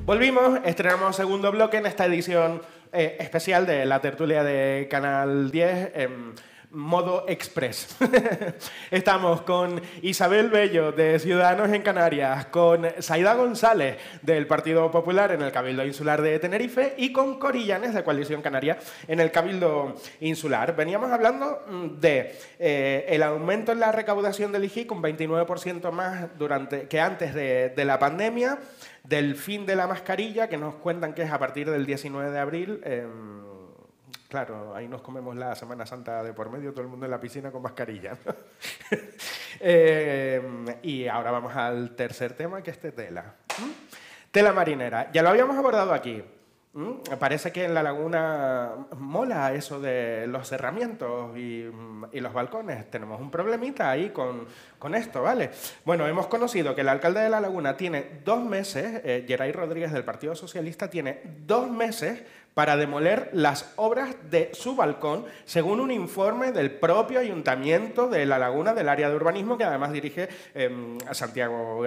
Volvimos, estrenamos segundo bloque en esta edición especial de la tertulia de Canal 10 en modo express. Estamos con Isabel Bello, de Ciudadanos en Canarias, con Saida González, del Partido Popular en el Cabildo Insular de Tenerife, y con Corillanes, de Coalición Canaria, en el Cabildo Insular. Veníamos hablando de el aumento en la recaudación del IGI, con 29% más que antes de la pandemia, del fin de la mascarilla, que nos cuentan que es a partir del 19 de abril. Claro, ahí nos comemos la Semana Santa de por medio, todo el mundo en la piscina con mascarilla, ¿no? Y ahora vamos al tercer tema, que es tela. Tela marinera. Ya lo habíamos abordado aquí. Parece que en la laguna mola eso de los cerramientos y los balcones. Tenemos un problemita ahí con esto, ¿vale? Bueno, hemos conocido que el alcalde de la laguna tiene 2 meses, Geray Rodríguez del Partido Socialista, tiene 2 meses para demoler las obras de su balcón, según un informe del propio Ayuntamiento de La Laguna, del área de urbanismo, que además dirige Santiago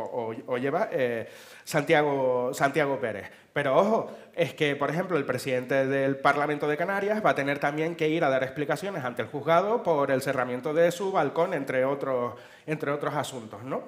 Pérez. Pero ojo, es que, por ejemplo, el presidente del Parlamento de Canarias va a tener también que ir a dar explicaciones ante el juzgado por el cerramiento de su balcón, entre otros asuntos, ¿no?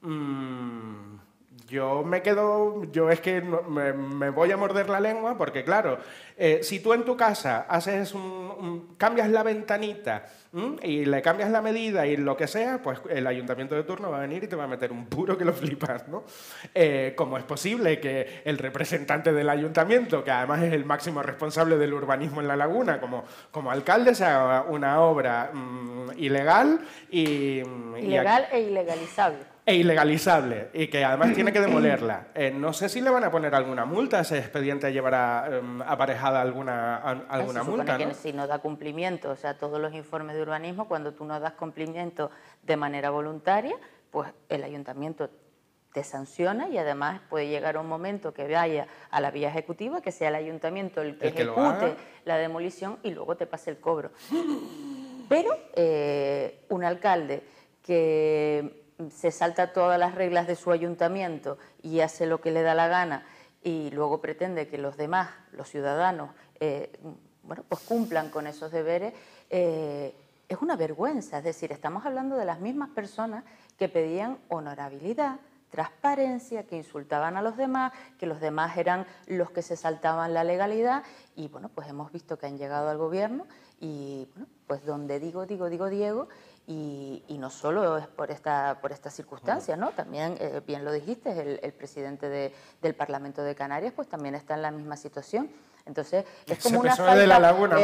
Yo es que me voy a morder la lengua porque, claro, si tú en tu casa haces cambias la ventanita y le cambias la medida y lo que sea, pues el ayuntamiento de turno va a venir y te va a meter un puro que lo flipas, ¿no? ¿Cómo es posible que el representante del ayuntamiento, que además es el máximo responsable del urbanismo en la laguna, como alcalde, se haga una obra ilegal ilegal e ilegalizable? E ilegalizable, y que además tiene que demolerla. No sé si le van a poner alguna multa, ese expediente llevará aparejada alguna multa, ¿no? Que si no da cumplimiento, o sea, todos los informes de urbanismo, cuando tú no das cumplimiento de manera voluntaria, pues el ayuntamiento te sanciona y además puede llegar un momento que vaya a la vía ejecutiva, que sea el ayuntamiento el que ejecute la demolición y luego te pase el cobro. Pero un alcalde que se salta todas las reglas de su ayuntamiento y hace lo que le da la gana y luego pretende que los demás, los ciudadanos, pues cumplan con esos deberes, es una vergüenza. Es decir, estamos hablando de las mismas personas que pedían honorabilidad, transparencia, que insultaban a los demás, que los demás eran los que se saltaban la legalidad y, bueno, pues hemos visto que han llegado al gobierno y, bueno, pues donde digo Diego, y no solo es por esta circunstancia, ¿no? También, bien lo dijiste, el presidente del Parlamento de Canarias pues también está en la misma situación. Entonces, es como una falta, de la laguna,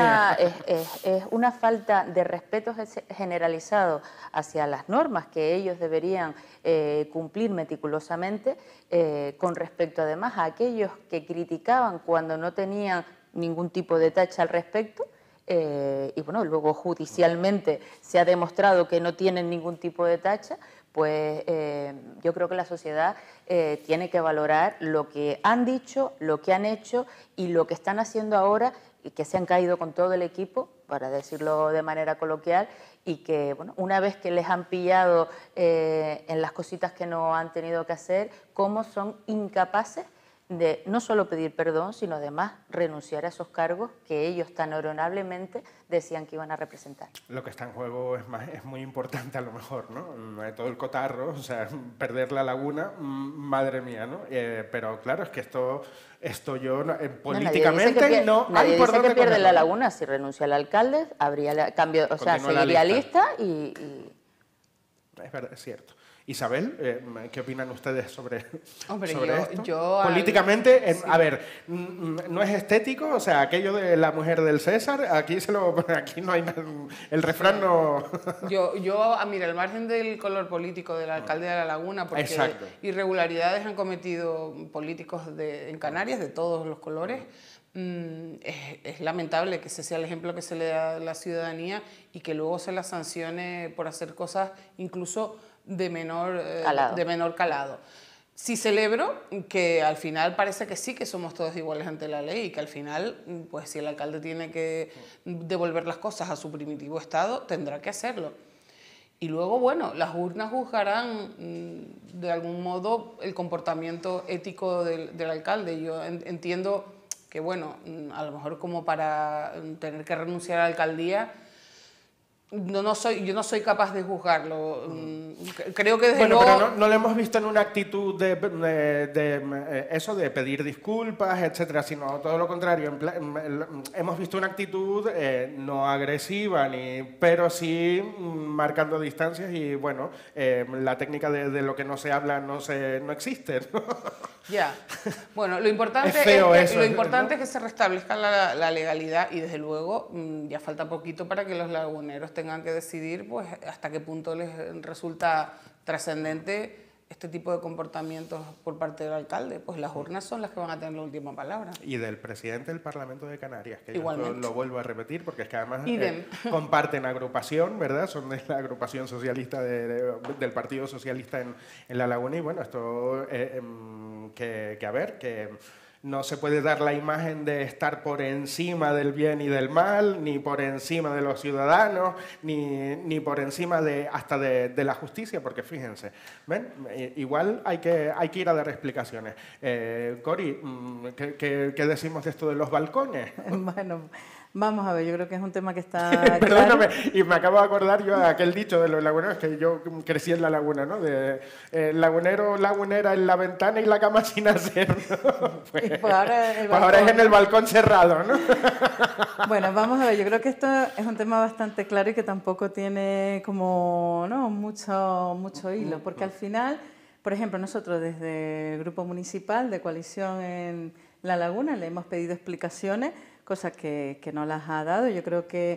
es una falta de respeto generalizado hacia las normas que ellos deberían cumplir meticulosamente, con respecto además a aquellos que criticaban cuando no tenían ningún tipo de tacha al respecto. Y bueno, luego judicialmente se ha demostrado que no tienen ningún tipo de tacha, pues yo creo que la sociedad tiene que valorar lo que han dicho, lo que han hecho y lo que están haciendo ahora, y que se han caído con todo el equipo, para decirlo de manera coloquial, y que, bueno, una vez que les han pillado en las cositas que no han tenido que hacer, cómo son incapaces de no solo pedir perdón, sino además renunciar a esos cargos que ellos tan honorablemente decían que iban a representar. Lo que está en juego es muy importante a lo mejor, ¿no? Todo el cotarro, o sea, perder la laguna, madre mía, ¿no? Pero claro, es que esto yo políticamente nadie dice que pierde la laguna. Si renuncia el alcalde, habría cambio, o sea, seguiría lista y... Es verdad, es cierto. Isabel, ¿qué opinan ustedes sobre esto? Yo políticamente, a ver, no es estético, o sea, aquello de la mujer del César, aquí no hay nada, el refrán no... Mira, al margen del color político del alcalde de La Laguna, porque exacto, irregularidades han cometido políticos en Canarias de todos los colores, es lamentable que ese sea el ejemplo que se le da a la ciudadanía y que luego se la sancione por hacer cosas incluso de menor calado. Sí celebro que al final parece que sí que somos todos iguales ante la ley y que al final, pues si el alcalde tiene que devolver las cosas a su primitivo estado, tendrá que hacerlo. Y luego, bueno, las urnas juzgarán de algún modo el comportamiento ético del alcalde. Yo entiendo que, bueno, a lo mejor como para tener que renunciar a la alcaldía, yo no soy capaz de juzgarlo. Creo que desde luego... Pero no lo hemos visto en una actitud de eso, de pedir disculpas, etcétera, sino todo lo contrario. Hemos visto una actitud no agresiva, pero sí marcando distancias y, bueno, la técnica de lo que no se habla no existe, ¿no? Ya. Bueno, lo importante es que se restablezca la legalidad y, desde luego, ya falta poquito para que los laguneros tengan que decidir pues hasta qué punto les resulta trascendente este tipo de comportamientos por parte del alcalde. Pues las urnas son las que van a tener la última palabra. Y del presidente del Parlamento de Canarias, que igualmente. Yo lo vuelvo a repetir porque es que además comparten agrupación, ¿verdad? Son de la agrupación socialista del Partido Socialista en La Laguna y, bueno, esto que a ver, que no se puede dar la imagen de estar por encima del bien y del mal, ni por encima de los ciudadanos, ni por encima hasta de la justicia, porque fíjense, ¿ven? Igual hay que ir a dar explicaciones. Cori, ¿qué decimos de esto de los balcones? Bueno, vamos a ver, yo creo que es un tema que está Perdóname, claro. y me acabo de acordar yo de aquel dicho de los laguneros, que yo crecí en la laguna, ¿no? De lagunero, lagunera en la ventana y la cama sin hacer, ¿no? Pues ahora es en el balcón cerrado, ¿no? Bueno, vamos a ver, yo creo que esto es un tema bastante claro y que tampoco tiene como, ¿no?, mucho hilo, porque al final, por ejemplo, nosotros desde el Grupo Municipal de Coalición en La Laguna le hemos pedido explicaciones, cosas que no las ha dado. Yo creo que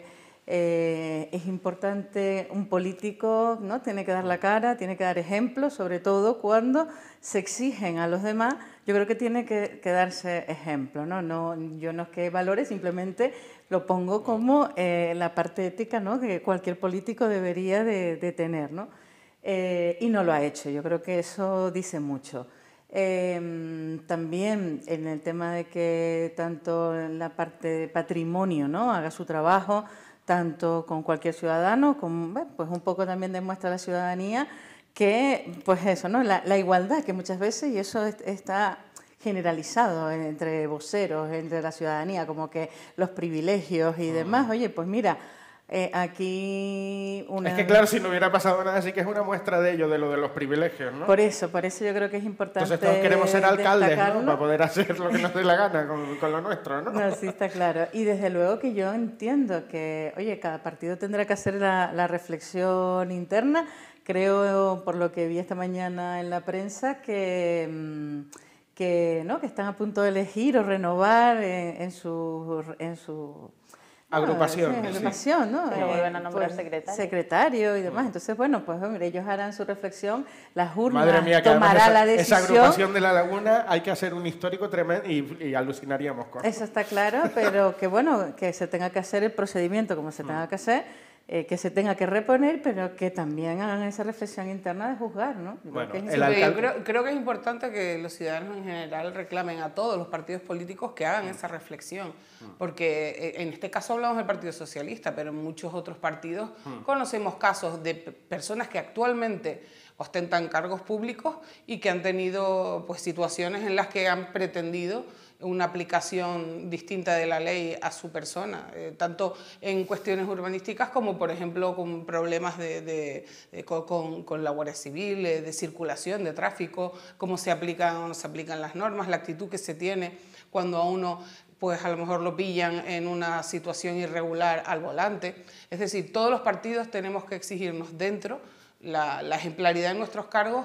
es importante, un político, ¿no?, tiene que dar la cara, tiene que dar ejemplos, sobre todo cuando se exigen a los demás. Yo creo que tiene que darse ejemplo, ¿no? Yo no es que valore, simplemente lo pongo como la parte ética, ¿no?, que cualquier político debería de tener, ¿no? Y no lo ha hecho. Yo creo que eso dice mucho. También en el tema de que tanto en la parte de patrimonio, ¿no?, haga su trabajo, tanto con cualquier ciudadano, pues un poco también demuestra a la ciudadanía que, pues eso, ¿no?, la igualdad, que muchas veces, y eso está generalizado entre voceros, entre la ciudadanía, como que los privilegios y demás. Oye, pues mira, aquí una... Es que claro, si no hubiera pasado nada, sí que es una muestra de ello, de lo de los privilegios, ¿no? Por eso yo creo que es importante. Entonces todos queremos ser alcaldes, ¿no?, para poder hacer lo que nos dé la gana con lo nuestro, ¿no? No, sí, está claro. Y desde luego que yo entiendo que, oye, cada partido tendrá que hacer la reflexión interna. Creo, por lo que vi esta mañana en la prensa, que están a punto de elegir o renovar en su agrupación. Sí, agrupación, ¿no? Pero vuelven a nombrar secretario y demás. Entonces, bueno, pues hombre, ellos harán su reflexión, las urnas, Madre mía, que tomará la decisión. Esa agrupación de La Laguna hay que hacer un histórico tremendo y alucinaríamos con eso. Está claro, pero que bueno, que se tenga que hacer el procedimiento como se tenga que hacer, que se tenga que reponer, pero que también hagan esa reflexión interna de juzgar, ¿no? Bueno, creo que es importante que los ciudadanos en general reclamen a todos los partidos políticos que hagan esa reflexión, porque en este caso hablamos del Partido Socialista, pero en muchos otros partidos conocemos casos de personas que actualmente ostentan cargos públicos y que han tenido pues situaciones en las que han pretendido una aplicación distinta de la ley a su persona, tanto en cuestiones urbanísticas como, por ejemplo, con problemas con la Guardia Civil, de circulación, de tráfico, cómo se aplican o no se aplican las normas, la actitud que se tiene cuando a uno pues a lo mejor lo pillan en una situación irregular al volante. Es decir, todos los partidos tenemos que exigirnos dentro la ejemplaridad de nuestros cargos,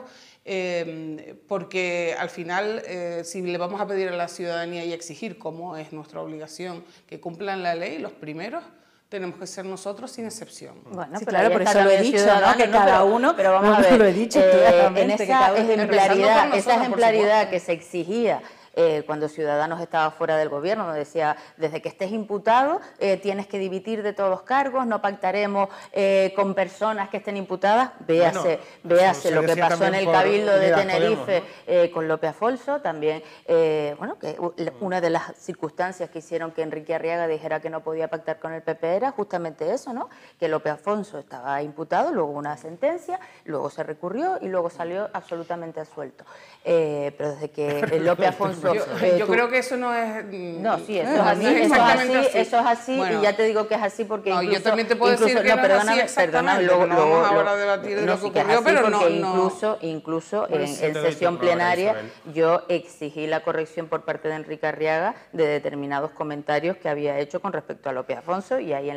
porque al final si le vamos a pedir a la ciudadanía y exigir, como es nuestra obligación, que cumplan la ley, los primeros tenemos que ser nosotros sin excepción. Bueno, sí, pero claro, por eso lo he dicho, ¿no?, que cada uno, pero vamos a ver, lo he dicho en esa ejemplaridad, que se exigía cuando Ciudadanos estaba fuera del gobierno, nos decía, desde que estés imputado tienes que dimitir de todos los cargos, no pactaremos con personas que estén imputadas. Véase lo que pasó en el Cabildo de Tenerife, ¿no? Con López Afonso, también, bueno, que una de las circunstancias que hicieron que Enrique Arriaga dijera que no podía pactar con el PP era justamente eso, ¿no? Que López Afonso estaba imputado, luego una sentencia, luego se recurrió y luego salió absolutamente absuelto. Pero desde que López Afonso... Yo creo que eso no es... No, sí, eso es así, eso es así, bueno, y ya te digo que es así porque incluso... yo también te puedo decir que no es así exactamente, luego, no vamos ahora a debatir de lo que ocurrió, pero incluso en sesión plenaria yo exigí la corrección por parte de Enrique Arriaga de determinados comentarios que había hecho con respecto a López Afonso, y ahí en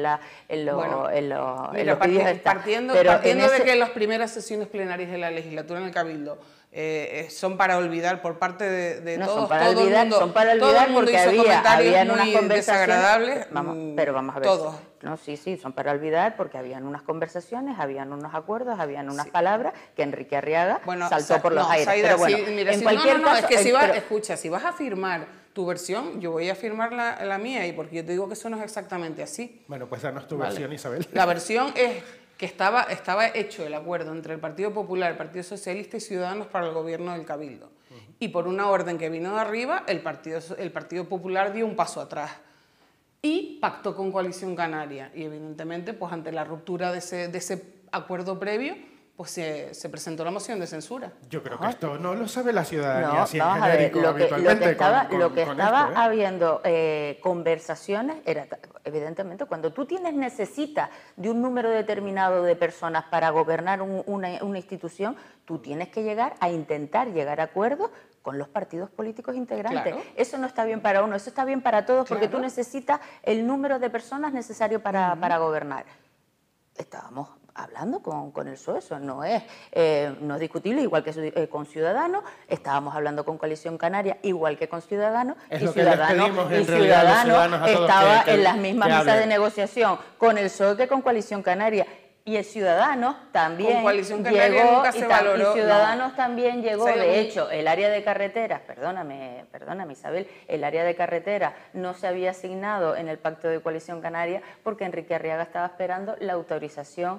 los vídeos está. Partiendo de que las primeras sesiones plenarias de la legislatura en el Cabildo son para olvidar por parte de no, todos, son para olvidar porque habían unas conversaciones desagradables, pero vamos a ver, todos. No, sí, son para olvidar porque habían unas conversaciones, habían unos acuerdos, habían unas palabras que Enrique Arriaga saltó por los aires. Saida, pero bueno, en cualquier caso... Es que escucha, si vas a firmar tu versión, yo voy a firmar la mía, y porque yo te digo que eso no es exactamente así. Bueno, pues danos tu versión, Isabel. La versión es que estaba hecho el acuerdo entre el Partido Popular, el Partido Socialista y Ciudadanos para el gobierno del Cabildo. Y por una orden que vino de arriba, el Partido Popular dio un paso atrás y pactó con Coalición Canaria. Y evidentemente, pues ante la ruptura de ese acuerdo previo, pues se presentó la moción de censura. Yo creo que esto no lo sabe la ciudadanía. No, así vamos a ver, lo que estaba habiendo conversaciones era, evidentemente, cuando tú necesitas de un número determinado de personas para gobernar una institución, tú tienes que intentar llegar a acuerdos con los partidos políticos integrantes. Claro. Eso no está bien para uno, eso está bien para todos, porque tú necesitas el número de personas necesario para gobernar. Estábamos hablando con el PSOE, eso no es discutible, igual que con Ciudadanos, estábamos hablando con Coalición Canaria, igual que con Ciudadanos, y Ciudadanos estaba en las mismas mesas de negociación con el PSOE que con Coalición Canaria. Y el Ciudadanos también llegó, también llegó, de hecho, el área de carreteras, perdóname Isabel, el área de carreteras no se había asignado en el Pacto de Coalición Canaria porque Enrique Arriaga estaba esperando la autorización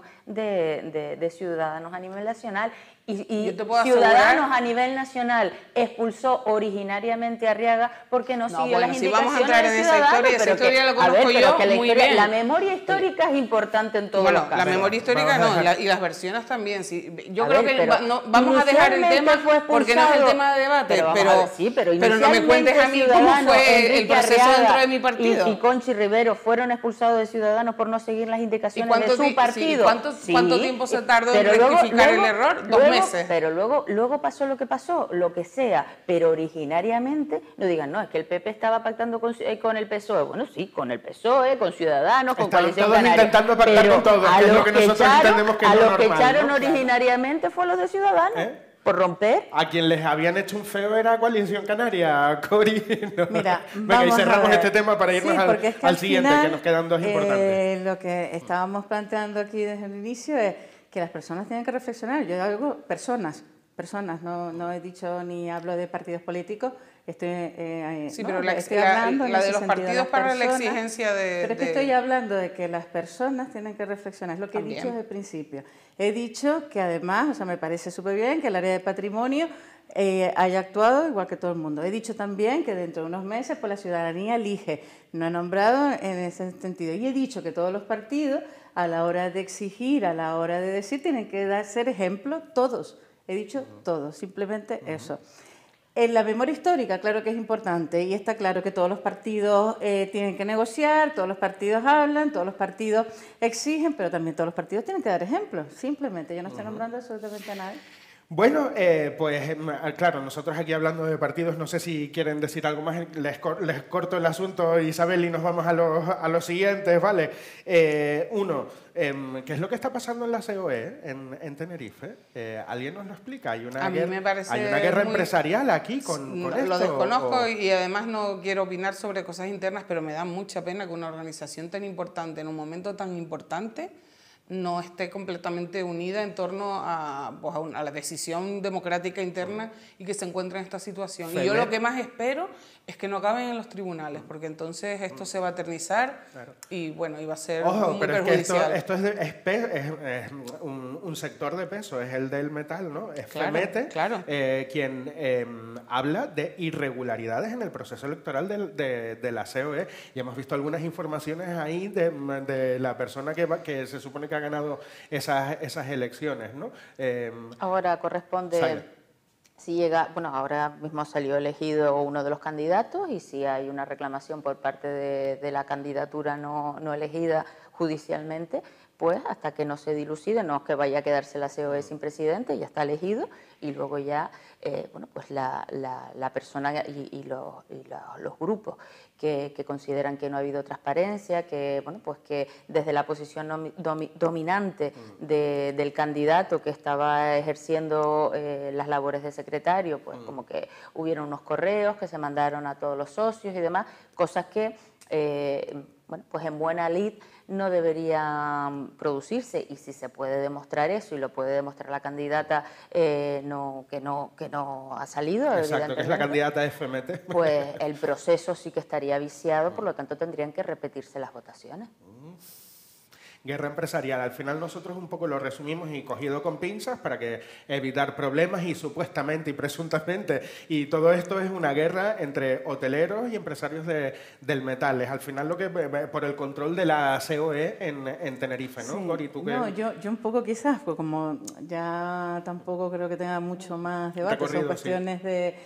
de Ciudadanos a nivel nacional. Y Ciudadanos a nivel nacional expulsó originariamente a Arriaga porque no siguió las indicaciones de Ciudadanos. Esa historia la conozco yo muy bien. La memoria histórica es importante en todos los casos. La memoria histórica no, y las versiones también. Sí. Yo creo que vamos a dejar el tema porque no es el tema de debate, pero no me cuentes a mí cómo fue el proceso dentro de mi partido. Y Conchi Rivero fueron expulsados de Ciudadanos por no seguir las indicaciones de su partido. ¿Cuánto tiempo se tardó en rectificar el error? 2 meses. Pero luego pasó lo que pasó, lo que sea, pero originariamente no digan, no, es que el PP estaba pactando con el PSOE. Bueno, sí, con el PSOE, con Ciudadanos, con Coalición Canaria. Intentando pactar con todos, que es lo que nosotros entendemos que no es normal. A los que echaron originariamente fue los de Ciudadanos. Por romper. A quien les habían hecho un feo era Coalición Canaria, Cori. No. Mira, venga, y cerramos este tema para irnos al siguiente, que nos quedan 2 importantes. Lo que estábamos planteando aquí desde el inicio es que las personas tienen que reflexionar. Yo digo personas, no he dicho ni hablo de partidos políticos. Pero la de los partidos para la exigencia de... Pero es que estoy hablando de que las personas tienen que reflexionar, es lo que he dicho desde el principio. He dicho que además, me parece súper bien que el área de patrimonio haya actuado igual que todo el mundo. He dicho también que dentro de unos meses pues la ciudadanía elige, no he nombrado en ese sentido. Y he dicho que todos los partidos, a la hora de exigir, a la hora de decir, tienen que ser ejemplo todos. He dicho todos, simplemente eso. En la memoria histórica, claro que es importante, y está claro que todos los partidos tienen que negociar, todos los partidos hablan, todos los partidos exigen, pero también todos los partidos tienen que dar ejemplos, simplemente. Yo no estoy nombrando absolutamente a nadie. Bueno, pues claro, nosotros aquí hablando de partidos, no sé si quieren decir algo más, les corto el asunto, Isabel, y nos vamos a los siguientes, ¿vale? Uno, ¿qué es lo que está pasando en la COE en Tenerife? ¿Alguien nos lo explica? ¿Hay una guerra empresarial aquí con esto? Lo desconozco y además no quiero opinar sobre cosas internas, pero me da mucha pena que una organización tan importante, en un momento tan importante, no esté completamente unida en torno a, pues a la decisión democrática interna y que se encuentre en esta situación. Y yo lo que más espero es que no acaben en los tribunales, porque entonces esto se va a eternizar y bueno, iba a ser muy pero perjudicial. Es que esto es un sector de peso, es el del metal, ¿no? Es FEMETE quien habla de irregularidades en el proceso electoral de la COE, y hemos visto algunas informaciones ahí de la persona que se supone que ha ganado esas elecciones, ¿no? Ahora corresponde... Sale. Si llega, bueno, ahora mismo salió elegido uno de los candidatos y si hay una reclamación por parte de la candidatura no elegida judicialmente, pues hasta que no se dilucide, no es que vaya a quedarse la COE sin presidente, ya está elegido y luego ya, bueno, pues la persona y los grupos que consideran que no ha habido transparencia, que, bueno, pues que desde la posición dominante del candidato que estaba ejerciendo las labores de secretario, pues como que hubieron unos correos que se mandaron a todos los socios y demás, cosas que, bueno, pues en buena lid no deberían producirse, y si se puede demostrar eso y lo puede demostrar la candidata que no ha salido, exacto, que es la candidata de FEMETE, pues el proceso sí que estaría viciado, por lo tanto tendrían que repetirse las votaciones. Guerra empresarial. Al final nosotros un poco lo resumimos y cogido con pinzas para que evitar problemas y supuestamente y presuntamente. Y todo esto es una guerra entre hoteleros y empresarios del metal. Es al final lo que por el control de la COE en Tenerife, ¿no? Sí. Gori, ¿tú qué? No, yo un poco quizás, pues como ya tampoco creo que tenga mucho más debate, son cuestiones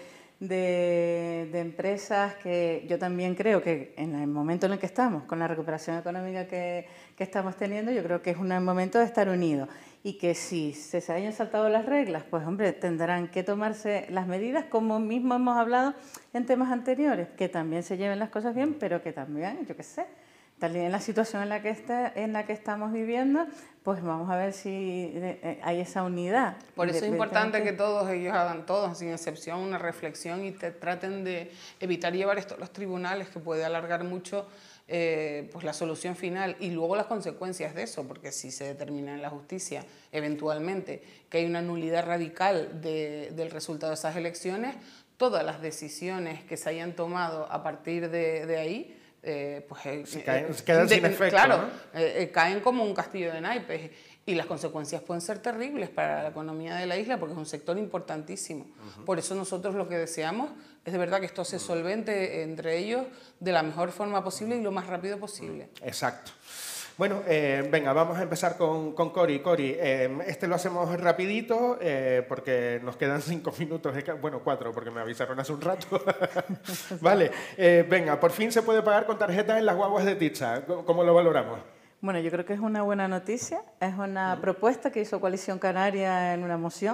de empresas que yo también creo que en el momento en el que estamos, con la recuperación económica que estamos teniendo, yo creo que es un momento de estar unidos y que si se hayan saltado las reglas, pues hombre, tendrán que tomarse las medidas, como mismo hemos hablado en temas anteriores, que también se lleven las cosas bien, pero que también, yo qué sé, también en la situación en la que estamos viviendo, pues vamos a ver si hay esa unidad. Por eso es importante que todos ellos hagan, todos, sin excepción, una reflexión y traten de evitar llevar esto a los tribunales, que puede alargar mucho pues la solución final y luego las consecuencias de eso, porque si se determina en la justicia eventualmente que hay una nulidad radical del resultado de esas elecciones, todas las decisiones que se hayan tomado a partir de ahí pues quedan sin efecto, claro, ¿no? Caen como un castillo de naipes y las consecuencias pueden ser terribles para la economía de la isla porque es un sector importantísimo. Por eso nosotros lo que deseamos es de verdad que esto se solvente entre ellos de la mejor forma posible y lo más rápido posible. Exacto. Bueno, venga, vamos a empezar con Cori. Cori, este lo hacemos rapidito porque nos quedan 5 minutos, bueno, 4 porque me avisaron hace un rato. Vale, venga, por fin se puede pagar con tarjetas en las guaguas de Titsa. ¿Cómo lo valoramos? Bueno, yo creo que es una buena noticia, es una propuesta que hizo Coalición Canaria en una moción,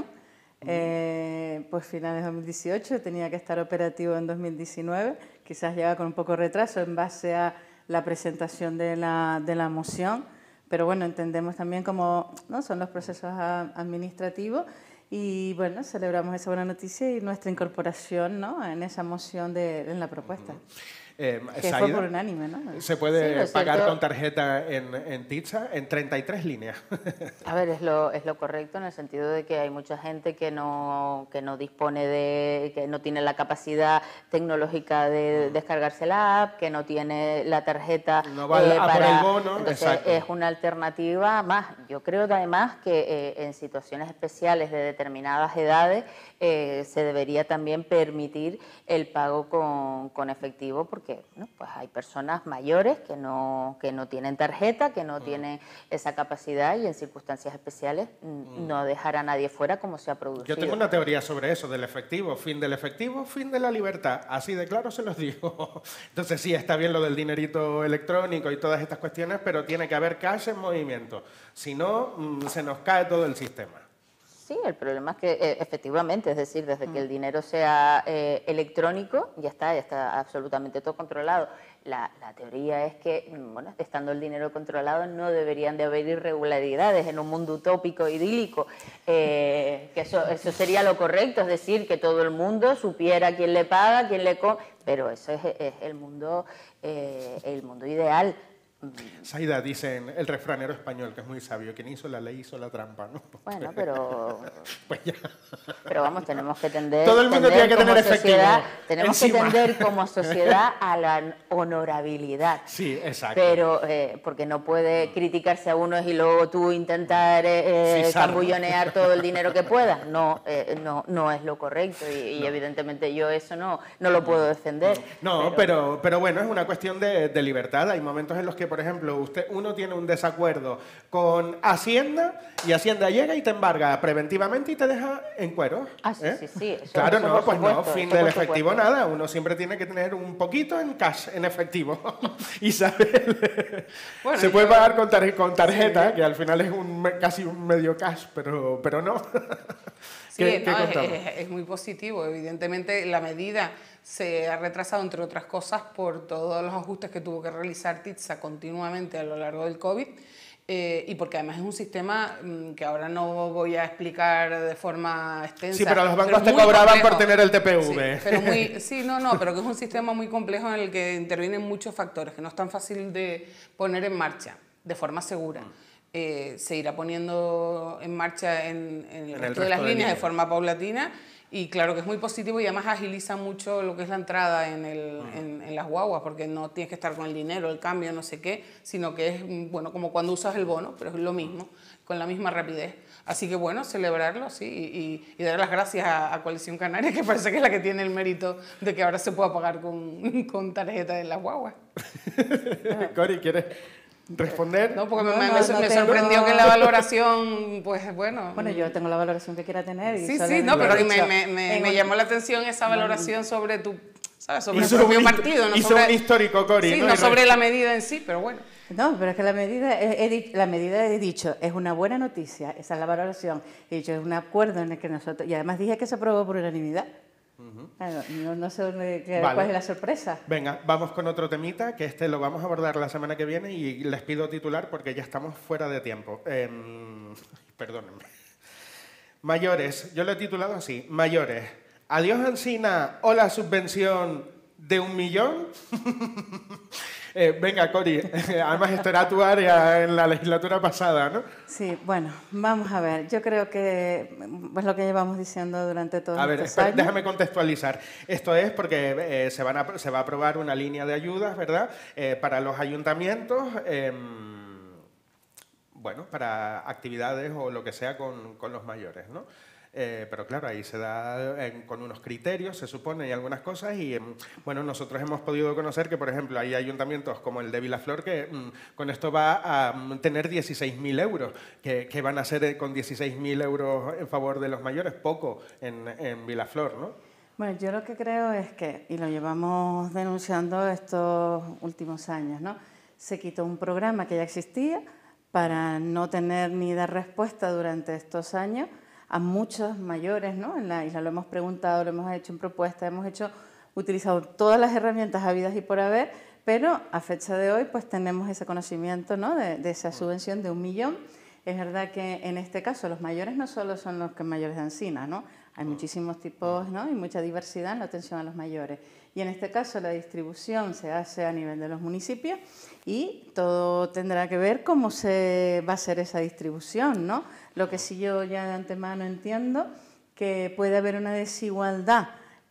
pues finales de 2018, tenía que estar operativo en 2019, quizás llega con un poco de retraso en base a la presentación de la moción, pero bueno, entendemos también cómo, ¿no?, son los procesos administrativos y bueno, celebramos esa buena noticia y nuestra incorporación, ¿no?, en esa moción en la propuesta. Que fue por unánime, ¿no? Se puede pagar con tarjeta en Titsa en 33 líneas. A ver, es lo correcto en el sentido de que hay mucha gente que no dispone que no tiene la capacidad tecnológica de descargarse la app, que no tiene la tarjeta no va a por el bono. Entonces, exacto. Es una alternativa más. Yo creo además que en situaciones especiales de determinadas edades se debería también permitir el pago con efectivo, porque ¿no?, pues hay personas mayores que no tienen tarjeta, que no tienen esa capacidad y en circunstancias especiales no dejar a nadie fuera como se ha producido. Yo tengo una teoría sobre eso, del efectivo, fin de la libertad, así de claro se los digo. Entonces sí, está bien lo del dinerito electrónico y todas estas cuestiones, pero tiene que haber cash en movimiento, si no se nos cae todo el sistema. Sí, el problema es que efectivamente, es decir, desde que el dinero sea electrónico, ya está absolutamente todo controlado. La teoría es que, bueno, estando el dinero controlado, no deberían de haber irregularidades en un mundo utópico, idílico, que eso sería lo correcto, es decir, que todo el mundo supiera quién le paga, quién le come, pero eso es el mundo ideal. Saida, dicen el refranero español, que es muy sabio, quien hizo la ley hizo la trampa, ¿no? Bueno, pero... Pues ya. Pero vamos, tenemos que tender... Todo el mundo tiene que tener efectivo Tenemos encima. que tender como sociedad a la honorabilidad. Sí, exacto. Pero, porque no puede criticarse a unos y luego tú intentar zambullonear todo el dinero que puedas. No, no es lo correcto y evidentemente yo eso no lo puedo defender. No, pero bueno, es una cuestión de libertad. Hay momentos en los que, por ejemplo, uno tiene un desacuerdo con Hacienda y Hacienda llega y te embarga preventivamente y te deja en cuero. Ah, sí, sí. Eso, claro, eso no, pues no, supuesto, fin eso del por efectivo supuesto. nada. Uno siempre tiene que tener un poquito en cash, en efectivo. Isabel, Bueno, se puede yo- pagar con tarjeta, que al final es casi un medio cash, pero no. Sí, ¿Qué no, contamos? es muy positivo. Evidentemente, la medida se ha retrasado, entre otras cosas, por todos los ajustes que tuvo que realizar TITSA continuamente a lo largo del COVID. Y porque además es un sistema que ahora no voy a explicar de forma extensa. Sí, pero los bancos es te muy cobraban complejo. por tener el TPV. Sí, pero pero que es un sistema muy complejo en el que intervienen muchos factores, que no es tan fácil de poner en marcha de forma segura. Se irá poniendo en marcha en el resto de las líneas de forma paulatina. Y claro que es muy positivo y además agiliza mucho lo que es la entrada en las guaguas, porque no tienes que estar con el dinero, el cambio, no sé qué, sino que es, bueno, como cuando usas el bono, pero es lo mismo, con la misma rapidez. Así que bueno, celebrarlo, sí, y dar las gracias a Coalición Canaria, que parece que es la que tiene el mérito de que ahora se pueda pagar con tarjeta en las guaguas. Cori, ¿quieres responder? No, porque No, me no sorprendió tengo- que la valoración, pues bueno... Bueno, yo tengo la valoración que quiera tener. Y Sí, solo sí, no, lo he pero dicho me llamó la atención esa valoración sobre tu, ¿sabes? Sobre el Hizo propio un partido, no hizo sobre... un histórico, Cori. Sí, ¿no? no Y sobre la medida en sí, pero bueno. No, pero es que la medida, he dicho, es una buena noticia, esa es la valoración. He dicho, es un acuerdo en el que nosotros, y además dije que se aprobó por unanimidad. Claro, no sé Vale. cuál es la sorpresa. Venga, vamos con otro temita, que este lo vamos a abordar la semana que viene y les pido titular porque ya estamos fuera de tiempo. Perdónenme. Mayores, yo lo he titulado así, mayores. Adiós Ancina, hola subvención de 1 millón. Venga, Cori, además esta era tu área en la legislatura pasada, ¿no? Sí, bueno, vamos a ver. Yo creo que es lo que llevamos diciendo durante todos A ver, estos años. déjame contextualizar. Esto es porque se va a aprobar una línea de ayudas, ¿verdad? Para los ayuntamientos, bueno, para actividades o lo que sea con los mayores, ¿no? Pero claro, ahí se da con unos criterios, se supone, y algunas cosas, y bueno, nosotros hemos podido conocer que, por ejemplo, hay ayuntamientos como el de Vilaflor que con esto va a tener 16.000 euros, que van a ser con 16.000 euros en favor de los mayores, poco en Vilaflor, ¿no? Bueno, yo lo que creo es que, y lo llevamos denunciando estos últimos años, ¿no? Se quitó un programa que ya existía para no tener ni dar respuesta durante estos años a muchos mayores, ¿no? En la isla lo hemos preguntado, lo hemos hecho en propuestas, utilizado todas las herramientas habidas y por haber, pero a fecha de hoy pues tenemos ese conocimiento, ¿no? de esa subvención de 1 millón. Es verdad que en este caso los mayores no solo son los que mayores de Ancina, ¿no? Hay muchísimos tipos, ¿no? Y mucha diversidad en la atención a los mayores. Y en este caso la distribución se hace a nivel de los municipios y todo tendrá que ver cómo se va a hacer esa distribución, ¿no? Lo que sí yo ya de antemano entiendo que puede haber una desigualdad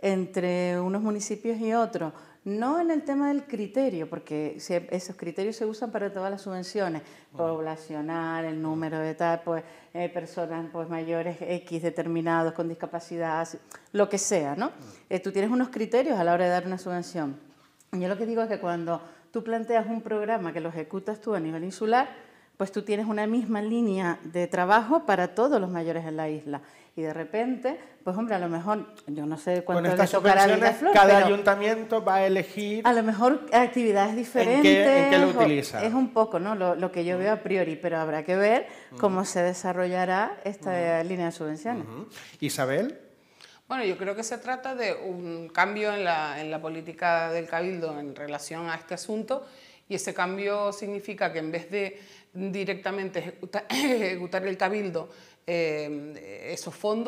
entre unos municipios y otros, no en el tema del criterio, porque esos criterios se usan para todas las subvenciones, poblacional, el número de tal, pues personas pues mayores X determinados con discapacidad, lo que sea, ¿no? Tú tienes unos criterios a la hora de dar una subvención. Yo lo que digo es que cuando tú planteas un programa que lo ejecutas tú a nivel insular, pues tú tienes una misma línea de trabajo para todos los mayores en la isla. Y de repente, pues hombre, a lo mejor, yo no sé cuánto Con le estas tocará a subvenciones, Vilaflor, cada pero ayuntamiento va a elegir... a lo mejor actividades diferentes. ¿En qué lo o- utiliza? Es un poco, ¿no? Lo que yo veo a priori, pero habrá que ver cómo se desarrollará esta línea de subvenciones. Isabel. Bueno, yo creo que se trata de un cambio en la política del Cabildo en relación a este asunto, y ese cambio significa que en vez de directamente ejecutar el Cabildo esos fondos,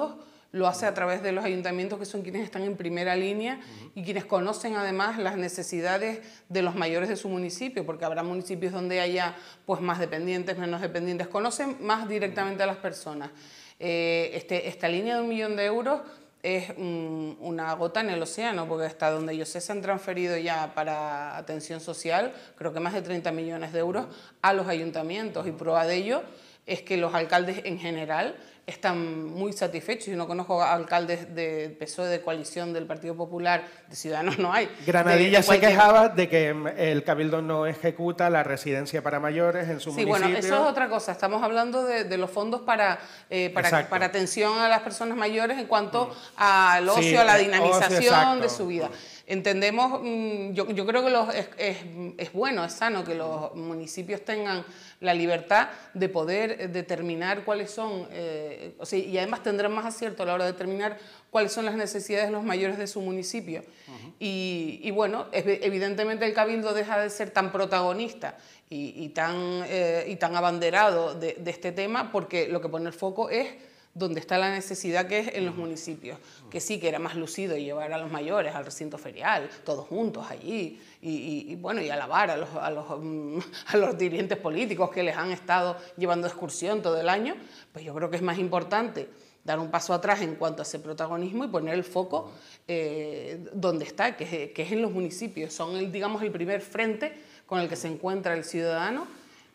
lo hace a través de los ayuntamientos, que son quienes están en primera línea y quienes conocen además las necesidades de los mayores de su municipio, porque habrá municipios donde haya pues, más dependientes, menos dependientes, conocen más directamente a las personas. Esta línea de 1 millón de euros es una gota en el océano, porque hasta donde yo sé se han transferido ya para atención social, creo que más de 30 millones de euros a los ayuntamientos, y prueba de ello es que los alcaldes en general están muy satisfechos. Yo no conozco alcaldes de PSOE, de coalición, del Partido Popular, de Ciudadanos no hay. Granadilla se quejaba de que el Cabildo no ejecuta la residencia para mayores en su municipio. Sí, bueno, eso es otra cosa. Estamos hablando de los fondos para atención a las personas mayores en cuanto al ocio, Sí, a la dinamización ocio, de su vida. Entendemos, yo creo que es bueno, es sano que los municipios tengan la libertad de poder determinar cuáles son, y además tendrán más acierto a la hora de determinar cuáles son las necesidades de los mayores de su municipio. Y bueno, evidentemente el Cabildo deja de ser tan protagonista y tan abanderado de este tema, porque lo que pone el foco es donde está la necesidad, que es en los municipios, que sí que era más lucido llevar a los mayores al recinto ferial, todos juntos allí, y alabar a los dirigentes políticos que les han estado llevando excursión todo el año. Pues yo creo que es más importante dar un paso atrás en cuanto a ese protagonismo y poner el foco donde está, que es en los municipios. Son el primer frente con el que se encuentra el ciudadano,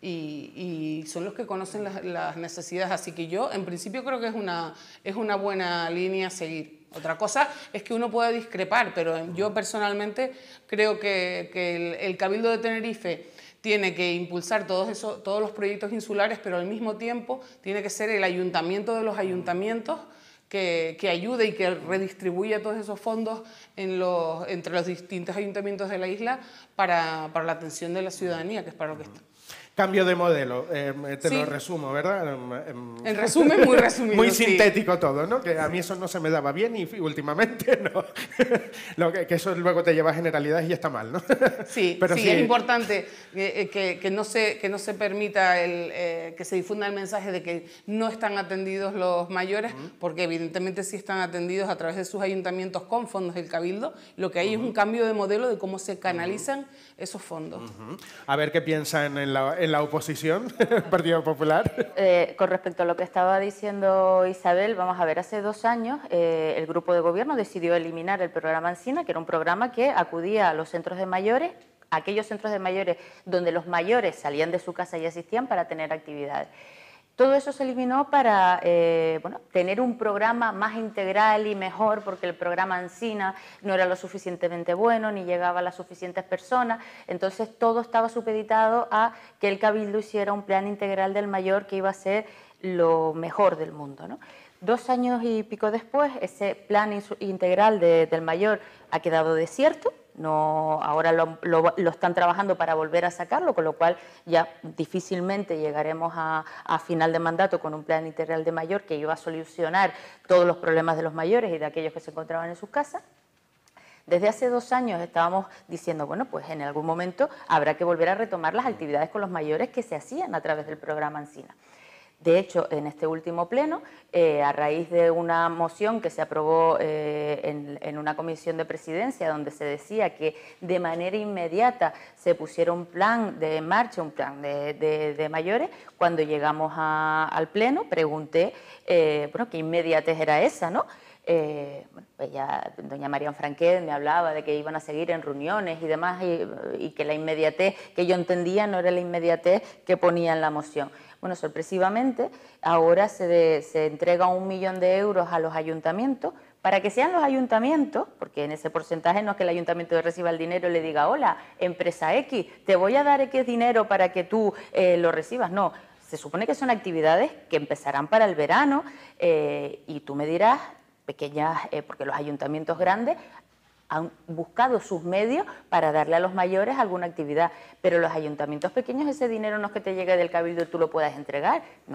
y son los que conocen las necesidades. Así que yo, en principio, creo que es una buena línea a seguir. Otra cosa es que uno pueda discrepar, pero yo personalmente creo que el Cabildo de Tenerife tiene que impulsar todos los proyectos insulares, pero al mismo tiempo tiene que ser el ayuntamiento de los ayuntamientos que ayude y que redistribuya todos esos fondos entre los distintos ayuntamientos de la isla para la atención de la ciudadanía, que es para lo que está. Cambio de modelo, Sí. lo resumo, ¿verdad? En resumen, muy resumido. Muy sí. sintético todo, ¿no? Que a mí eso no se me daba bien y últimamente no. que eso luego te lleva a generalidades y está mal, ¿no? Sí, Pero sí, es importante que no se permita que se difunda el mensaje de que no están atendidos los mayores, porque evidentemente sí están atendidos a través de sus ayuntamientos con fondos del Cabildo. Lo que hay es un cambio de modelo de cómo se canalizan esos fondos. A ver qué piensan en la oposición, el Partido Popular. Con respecto a lo que estaba diciendo Isabel, vamos a ver, hace 2 años el grupo de gobierno decidió eliminar el programa Encina, que era un programa que acudía a los centros de mayores, aquellos centros de mayores donde los mayores salían de su casa y asistían para tener actividades. Todo eso se eliminó para tener un programa más integral y mejor, porque el programa Encina no era lo suficientemente bueno, ni llegaba a las suficientes personas. Entonces todo estaba supeditado a que el Cabildo hiciera un plan integral del mayor que iba a ser lo mejor del mundo, ¿no? 2 años y pico después, ese plan integral del mayor ha quedado desierto. No, ahora lo están trabajando para volver a sacarlo, con lo cual ya difícilmente llegaremos a final de mandato con un plan integral de mayor que iba a solucionar todos los problemas de los mayores y de aquellos que se encontraban en sus casas. Desde hace 2 años estábamos diciendo, bueno, pues en algún momento habrá que volver a retomar las actividades con los mayores que se hacían a través del programa Encina. De hecho, en este último pleno, a raíz de una moción que se aprobó en una comisión de presidencia donde se decía que de manera inmediata se pusiera un plan de marcha, un plan de mayores, cuando llegamos al pleno pregunté qué inmediatez era esa, ¿no? Doña María Franquet me hablaba de que iban a seguir en reuniones y demás y que la inmediatez que yo entendía no era la inmediatez que ponía en la moción. Bueno, sorpresivamente, ahora se entrega 1 millón de euros a los ayuntamientos para que sean los ayuntamientos, porque en ese porcentaje no es que el ayuntamiento reciba el dinero y le diga, hola, empresa X, te voy a dar X dinero para que tú lo recibas. No, se supone que son actividades que empezarán para el verano y tú me dirás, pequeñas, porque los ayuntamientos grandes han buscado sus medios para darle a los mayores alguna actividad, pero los ayuntamientos pequeños ese dinero no es que te llegue del Cabildo y tú lo puedas entregar, no,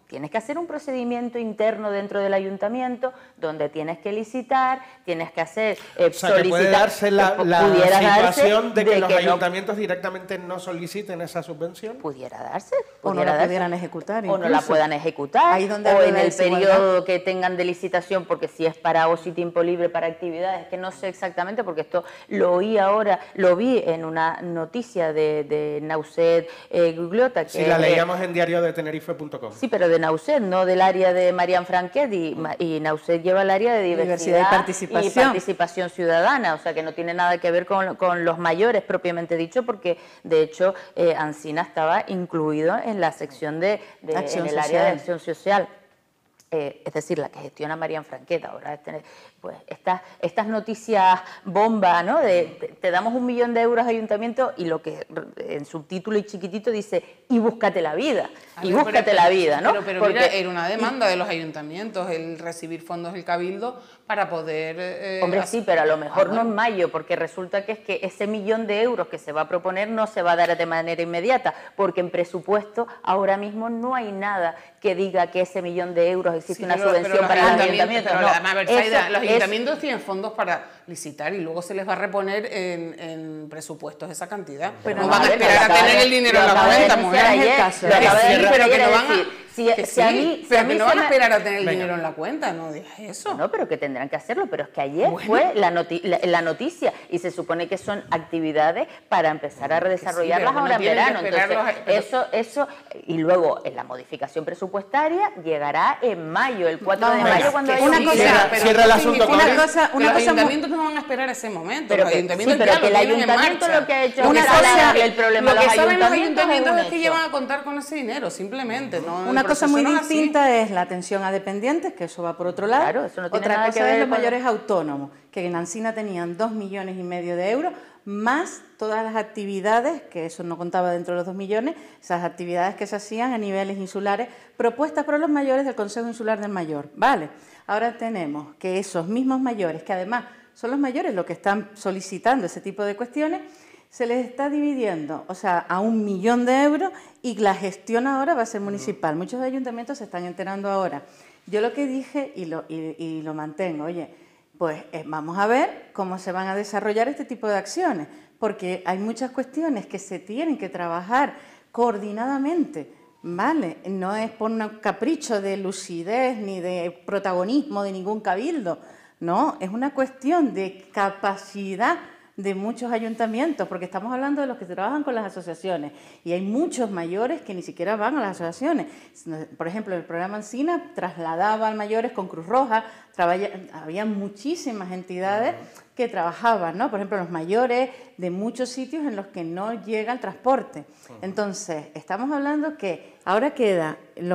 tienes que hacer un procedimiento interno dentro del ayuntamiento donde tienes que licitar, tienes que hacer o sea, que puede darse la situación de que los ayuntamientos directamente no soliciten esa subvención. Pudiera darse. O no la pudieran ejecutar. O no la puedan ejecutar. Ahí donde o en el periodo que tengan de licitación, porque si es para ocio y tiempo libre para actividades, que no sé exactamente, porque esto lo oí ahora, lo vi en una noticia de Nauset Gugliotta. Sí, la leíamos en diariodetenerife.com. Sí, pero de Nauset, no del área de Marian Franquet, y Nauset lleva el área de diversidad y participación ciudadana, o sea que no tiene nada que ver con los mayores propiamente dicho, porque de hecho Ancina estaba incluido en la sección en el área de acción social. Es decir, la que gestiona Marian Franquet. Ahora pues estas noticias bomba, ¿no? Te damos 1 millón de euros a ayuntamiento, y lo que en subtítulo y chiquitito dice, y búscate la vida, la vida, ¿no? Pero mira, era una demanda de los ayuntamientos el recibir fondos del Cabildo para poder... Hombre, sí, pero a lo mejor no en mayo, porque resulta que es que ese 1 millón de euros que se va a proponer no se va a dar de manera inmediata, porque en presupuesto ahora mismo no hay nada que diga que ese 1 millón de euros existe una subvención para el ayuntamiento. Los ayuntamientos tienen fondos para licitar y luego se les va a reponer en presupuestos esa cantidad. Pero no van a esperar a tener el dinero en la cuenta, mujer. Pero que no van a esperar a tener el dinero en la cuenta, no digas eso. No, pero que tendrán que hacerlo, pero es que ayer fue la noticia, y se supone que son actividades para empezar a desarrollarlas ahora en verano. Entonces, eso, y luego en la modificación presupuestaria llegará en mayo, el 4 de mayo, cuando haya cierra el asunto. Los ayuntamientos no van a esperar ese momento. Pero que el ayuntamiento lo que ha hecho es darle el problema a los ayuntamientos. Lo que saben los ayuntamientos es que llevan a contar con ese dinero, simplemente. Una cosa muy distinta es la atención a dependientes, que eso va por otro lado. Claro, eso no tiene Otra nada cosa que ver es los con mayores autónomos, que en Ancina tenían 2,5 millones de euros, más todas las actividades, que eso no contaba dentro de los 2 millones, esas actividades que se hacían a niveles insulares, propuestas por los mayores del Consejo Insular del Mayor. Vale, ahora tenemos que esos mismos mayores, que además son los mayores los que están solicitando ese tipo de cuestiones, se les está dividiendo, o sea, a 1 millón de euros, y la gestión ahora va a ser municipal. Muchos ayuntamientos se están enterando ahora. Yo lo que dije y lo mantengo, oye, pues vamos a ver cómo se van a desarrollar este tipo de acciones, porque hay muchas cuestiones que se tienen que trabajar coordinadamente, ¿vale? No es por un capricho de lucidez ni de protagonismo de ningún cabildo, no, es una cuestión de capacidad de muchos ayuntamientos, porque estamos hablando de los que trabajan con las asociaciones, y hay muchos mayores que ni siquiera van a las asociaciones. Por ejemplo, el programa Ancina trasladaba a mayores con Cruz Roja, había muchísimas entidades que trabajaban, ¿no? Por ejemplo, los mayores de muchos sitios en los que no llega el transporte. Entonces, estamos hablando que ahora quedan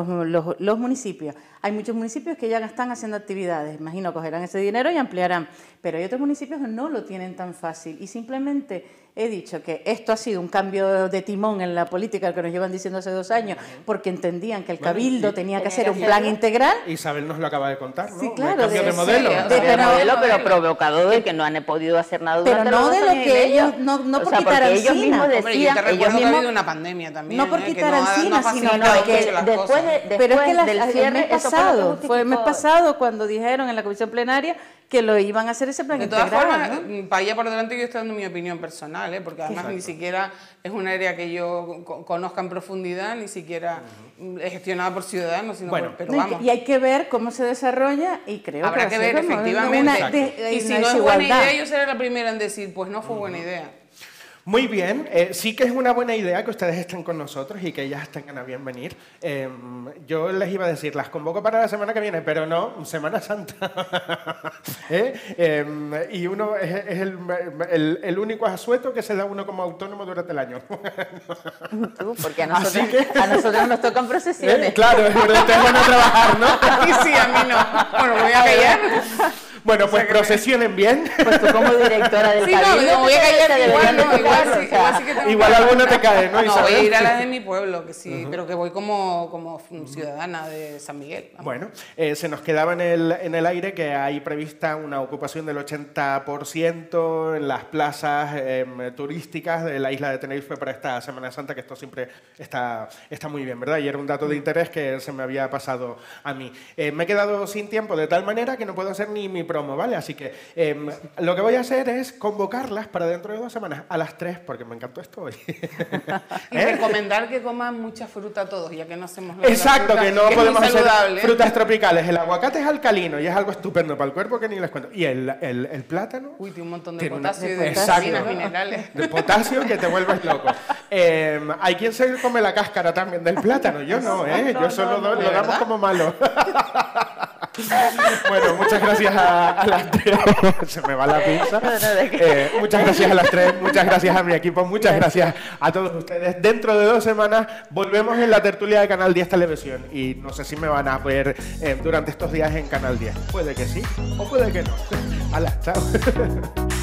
los municipios. Hay muchos municipios que ya están haciendo actividades, imagino cogerán ese dinero y ampliarán, pero hay otros municipios que no lo tienen tan fácil, y simplemente he dicho que esto ha sido un cambio de timón en la política que nos llevan diciendo hace 2 años, porque entendían que el Cabildo tenía que hacer un plan integral. Isabel nos lo acaba de contar, ¿no? Sí, claro. Cambio de modelo. De modelo, pero provocado de que no han podido hacer nada durante pero no de lo que ellos, no por quitar Ancina. Ellos mismos decían, hombre, yo te recuerdo que ha habido una pandemia también. No por quitar Ancina, sino que después del cierre, fue el mes pasado cuando dijeron en la comisión plenaria que lo iban a hacer ese plan integral. De todas formas, para allá por delante yo estoy dando mi opinión personal, porque además ni siquiera es un área que yo conozca en profundidad, ni siquiera es gestionada por ciudadanos, sino pero vamos. Y hay que ver cómo se desarrolla, y creo habrá que ver efectivamente. Y si no es buena idea, yo seré la primera en decir, pues no fue buena idea. Muy bien, sí que es una buena idea que ustedes estén con nosotros y que ellas tengan a bien venir. Yo les iba a decir, las convoco para la semana que viene, pero no, Semana Santa. Y uno es el único asueto que se da uno como autónomo durante el año. Tú, porque a nosotros nos tocan procesiones. Claro, es verdad, ustedes van a trabajar, ¿no? Sí, a mí no. Bueno, voy a callar. Bueno, pues procesionen bien. Pues tú como directora del Sí, no, Cabildo no voy a te callar, igual, deberían no, de igual tocar, sí, o sea, igual sí que tengo Igual que- alguno te cae, ¿no, No, Isabel? voy a ir a las de mi pueblo, que sí, pero que voy como ciudadana de San Miguel. Vamos. Bueno, se nos quedaba en el aire que hay prevista una ocupación del 80% en las plazas turísticas de la isla de Tenerife para esta Semana Santa, que esto siempre está muy bien, ¿verdad? Y era un dato de interés que se me había pasado a mí. Me he quedado sin tiempo de tal manera que no puedo hacer ni mi promo, ¿vale? Así que lo que voy a hacer es convocarlas para dentro de 2 semanas a las 3, porque me encantó esto hoy. Y recomendar que coman mucha fruta todos, ya que no hacemos lo de la Exacto, fruta, que no es podemos muy hacer saludable. frutas tropicales. El aguacate es alcalino y es algo estupendo para el cuerpo que ni les cuento. Y el plátano Uy, tiene un montón de tiene una- potasio y de Exacto. vitaminas, minerales. de potasio que te vuelves loco. Hay quien se come la cáscara también del plátano. Yo no, ¿eh? Yo solo lo ¿de damos verdad? como malo. Bueno, muchas gracias a las 3. Se me va la pinza. Muchas gracias a las 3, muchas gracias a mi equipo, muchas gracias a todos ustedes. Dentro de 2 semanas volvemos en la tertulia de Canal 10 Televisión y no sé si me van a ver durante estos días en Canal 10. Puede que sí o puede que no. Hala, chao.